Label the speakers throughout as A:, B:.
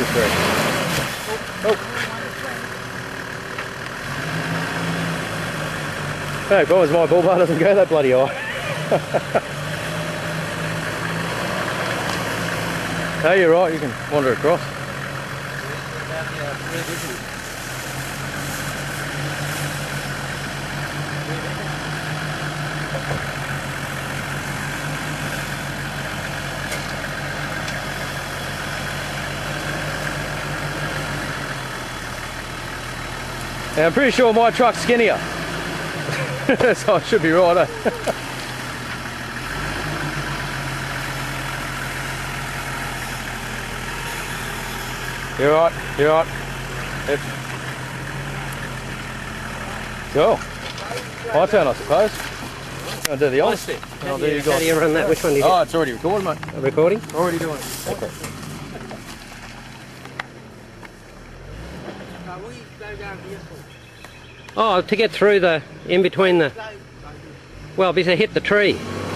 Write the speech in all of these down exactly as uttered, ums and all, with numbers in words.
A: the tree. Oh. Hey, if I was my bull bar, doesn't go that bloody high. No, you're right, you can wander across. Yeah, I'm pretty sure my truck's skinnier. So I should be right, eh? You're right, you're right. Yep. Cool. My turn, I suppose. I'll do the honest bit. I'll do you guys.
B: How do you run that? Which one do you do?
A: Oh, it's already recorded, mate.
B: Recording?
A: Already doing it. Okay.
B: Oh, to get through the, in between the, well, because I hit the tree.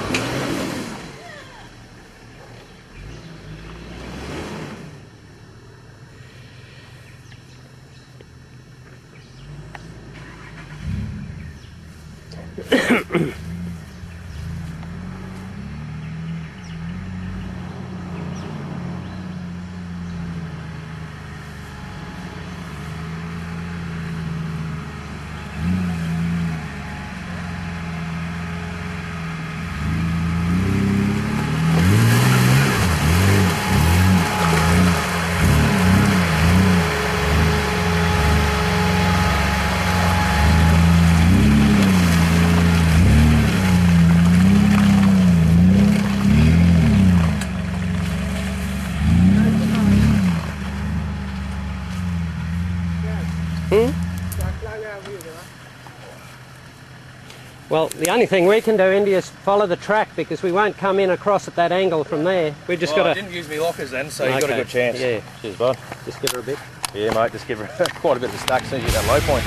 B: Well, the only thing we can do, Indy, is follow the track because we won't come in across at that angle from there. We've just
A: well,
B: got to...
A: I didn't use my lockers then, so
B: okay.
A: you've got a good chance.
B: Yeah.
A: Cheers, bud.
B: Just give her a bit.
A: Yeah, mate, just give her quite a bit of a stack as soon as you get that low point.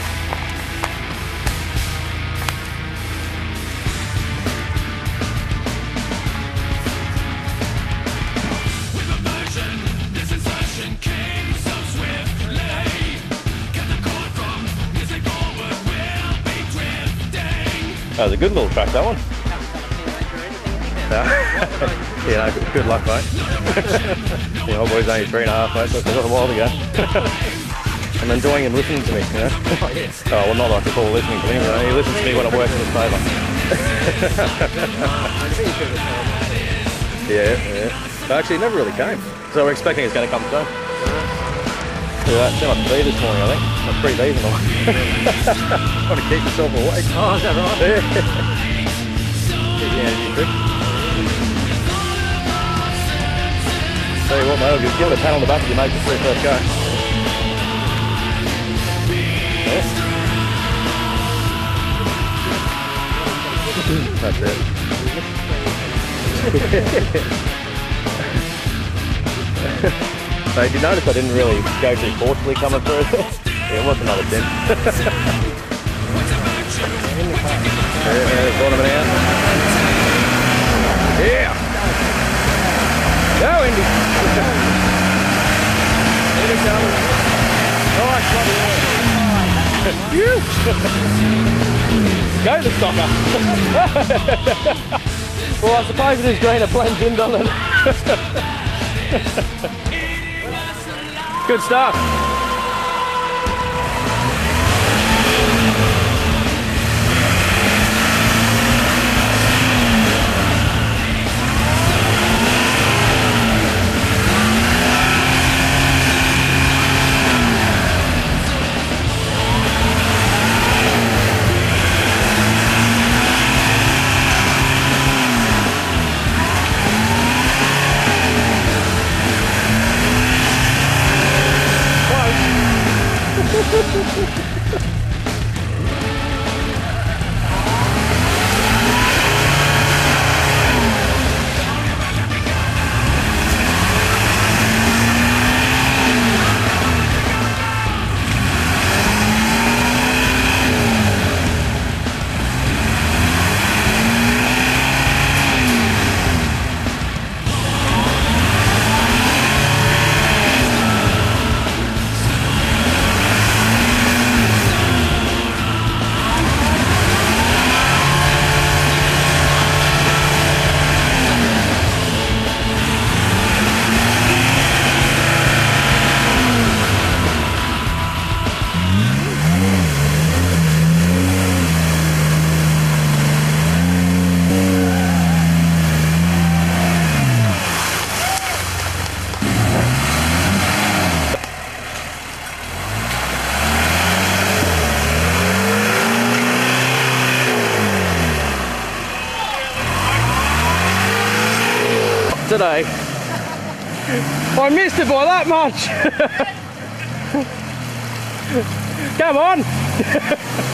A: That was a good little track, that one. Yeah, no, good, good luck, mate. Yeah, my boy's only three and a half, mate, so it's a little while to go. I'm enjoying him listening to me, you know? Oh, yes. Oh, well, not like to call listening to him, you know? He listens to me when I'm working in his favour. Yeah, yeah. But actually, it never really came. So we're expecting it's going to come soon. Yeah, it's been like three this morning, I think. Like three days and all. Trying to keep yourself awake.
B: Oh, is that right?
A: Yeah. Keep the energy quick. Tell you what, mate, I'll just give it a pat on the back if you make the free first go. Yeah. That's it. So if you notice, I didn't really go too forcefully coming through. Yeah, it was another ten. Yeah, bottom it out. Yeah! Go, Indy! Nice, bloody hell. Go, the stocker! Well, I suppose it is green, it blends in, doesn't it? Good stuff. today. I missed it by that much. Come on.